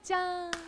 じゃん。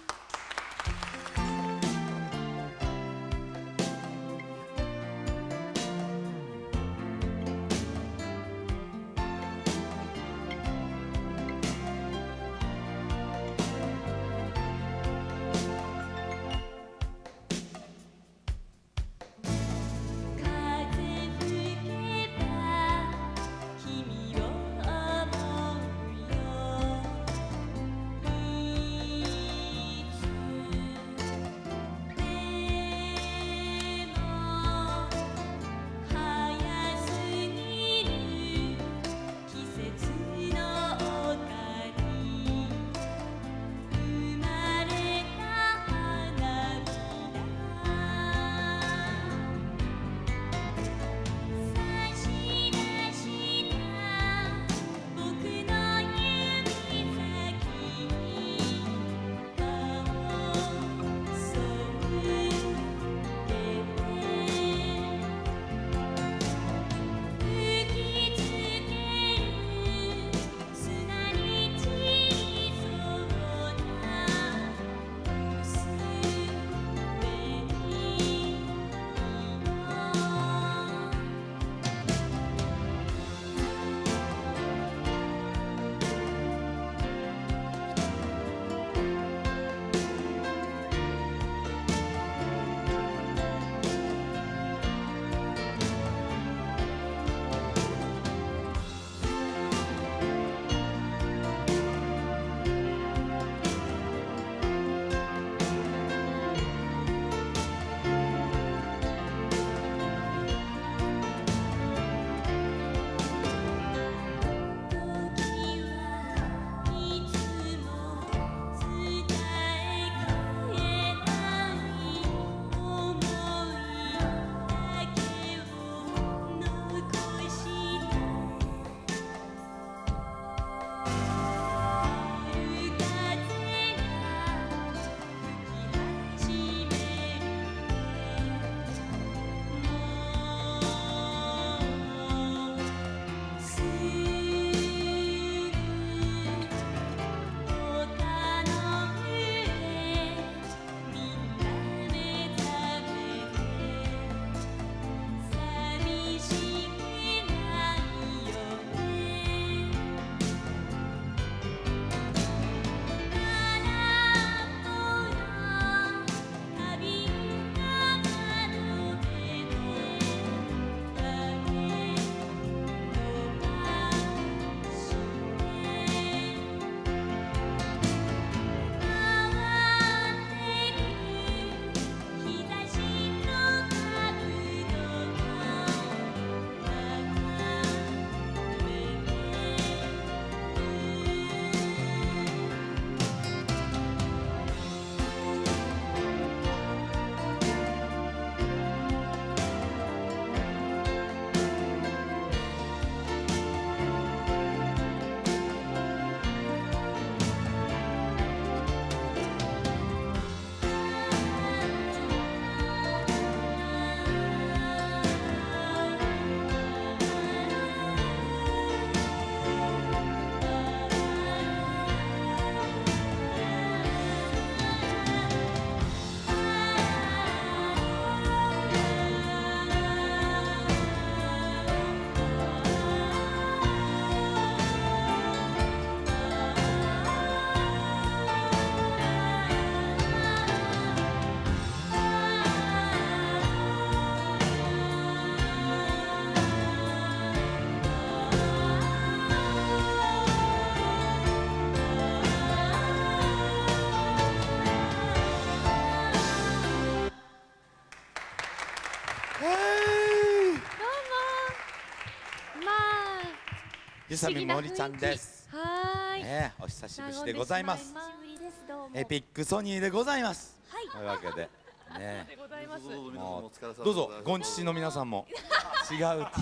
ゆさみもりちゃんです。 はい。 ね、お久しぶりでございます。エピックソニーでございます。はい。というわけで。ね。もうどうぞゴンチチの皆さんも違うって違う違う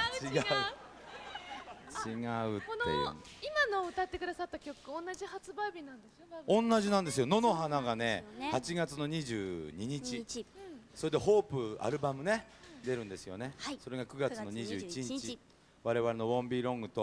っていう。 今の歌ってくださった曲同じ発売日なんですよ。 同じなんですよ。野の花がね8月の22日。それでホープアルバムね出るんですよね。それが9月の21日。我々のウォンビーロングと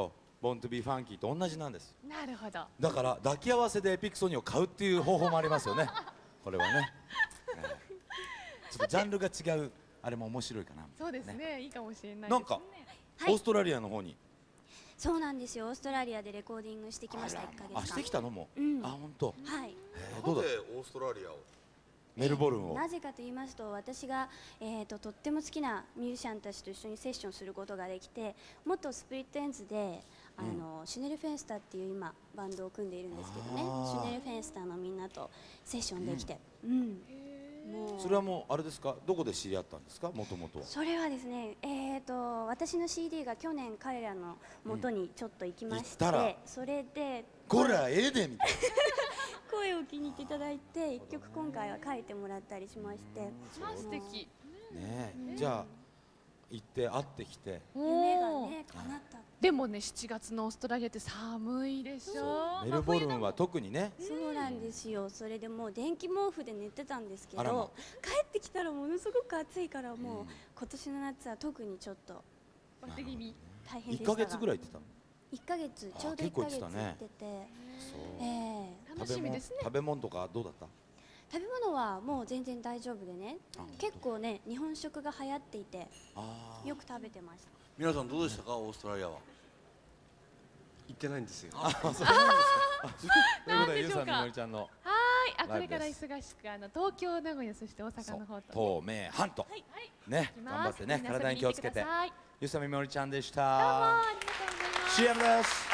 ボントゥビーファンキーと同じなんです。 なるほど。 だから抱き合わせでエピックソニーを買うっていう方法もありますよね。これはね。ちょっとジャンルが違うあれも面白いかな。 そうですね。いいかもしれないですね。 なんかオーストラリアの方に。 そうなんですよ。オーストラリアでレコーディングしてきました。1ヶ月間。 あ、してきたのも。あ、本当。 はい。 どうだ。 オーストラリアを。 メルボルンを。 なぜかと言いますと、私がとっても好きなミュージシャンたちと一緒にセッションすることができて、元スプリットエンズでシュネルフェンスターっていう今バンドを組んでいるんですけどね、シュネルフェンスターのみんなとセッションできて、 それはもうあれですか、どこで知り合ったんですか、もともとは。 それはですね、私の CD が去年彼らの元にちょっと行きまして、それでこらええでみたいな声を気に入っていただいて、一曲今回は書いてもらったりしまして、 素敵ね。じゃあ行って会ってきて、 夢がね叶った。 でもね、7月のオーストラリアって寒いでしょ。 メルボルンは特にね。 そうなんですよ。それでもう電気毛布で寝てたんですけど、帰ってきたらものすごく暑いから、もう今年の夏は特にちょっと大変でしたが。1ヶ月ぐらい行ってたの ？1ヶ月、ちょうど1ヶ月行ってて、 楽しみですね。 食べ物とかどうだった？ 食べ物はもう全然大丈夫でね、結構ね日本食が流行っていてよく食べてました。 皆さんどうでしたか、オーストラリアは？ 行ってないんですよ。 そうなんですか。ということで、ゆうさんみのりちゃんのこれから忙しく東京、名古屋、そして大阪の方と東名阪とね、頑張ってね、体に気をつけて。ゆうさんみのりちゃんでした。 どうもありがとうございます。 CM です。